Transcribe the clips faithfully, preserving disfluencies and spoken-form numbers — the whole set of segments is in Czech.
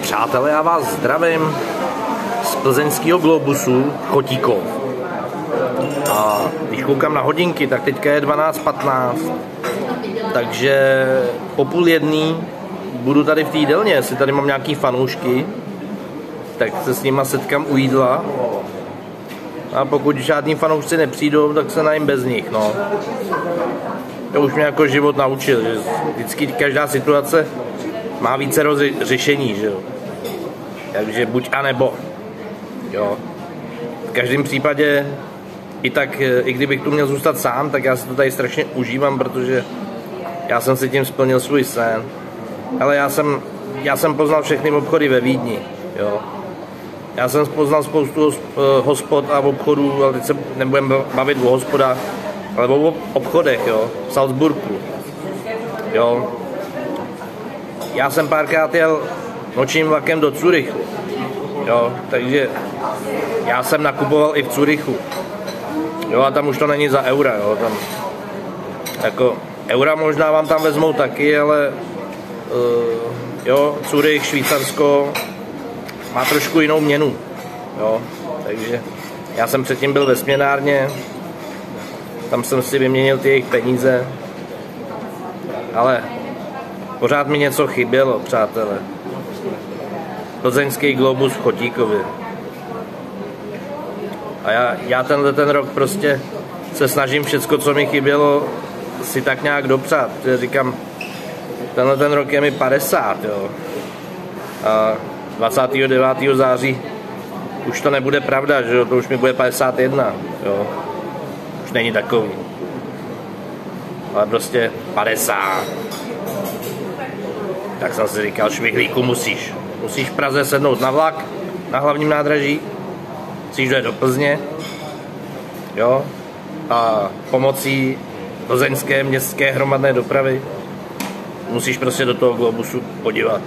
Přátelé, já vás zdravím z plzeňského Globusu Chotíkov. A když koukám na hodinky, tak teďka je dvanáct patnáct, takže po půl jedný budu tady v té jídelně, jestli tady mám nějaký fanoušky, tak se s nima setkám u jídla. A pokud žádní fanoušci nepřijdou, tak se najím bez nich, no. To už mě jako život naučil, že vždycky každá situace má více řešení, že jo. Takže buď a nebo, jo. V každém případě, i tak, i kdybych tu měl zůstat sám, tak já si to tady strašně užívám, protože já jsem si tím splnil svůj sen. Ale já jsem, já jsem poznal všechny obchody ve Vídni, jo. Já jsem poznal spoustu hospod a obchodů, ale teď se nebudeme bavit o hospodách, ale o obchodech, jo, v Salzburgu, jo. Já jsem párkrát jel nočním vlakem do Curychu, jo, takže já jsem nakupoval i v Curychu, jo, a tam už to není za eura, jo, tam, jako, eura možná vám tam vezmou taky, ale, uh, jo, Curych, Švýcarsko, má trošku jinou měnu, jo, takže já jsem předtím byl ve směnárně, tam jsem si vyměnil ty jejich peníze, ale pořád mi něco chybělo, přátelé. Plzeňský Globus v Chotíkově. A já, já tenhle ten rok prostě se snažím všecko, co mi chybělo, si tak nějak dopřát. Protože říkám, tenhle ten rok je mi padesát, jo. A dvacátého devátého září už to nebude pravda, že jo, to už mi bude padesát jedna, jo. Už není takový. Ale prostě padesát. Tak jsem si říkal, švihlíku, musíš. Musíš v Praze sednout na vlak, na hlavním nádraží, musíš dojet do Plzně, jo, a pomocí plzeňské městské hromadné dopravy musíš prostě do toho Globusu podívat.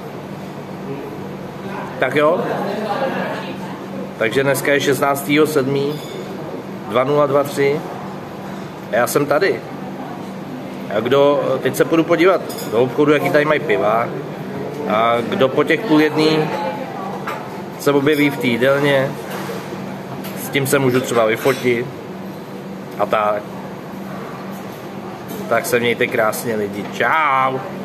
Tak jo, takže dneska je šestnáctého sedmého dva nula dva tři a já jsem tady. A kdo, teď se půjdu podívat do obchodu, jaký tady mají piva, a kdo po těch půl jedný se objeví v té jídelně, s tím se můžu třeba vyfotit a tak. Tak se mějte krásně, lidi. Čau!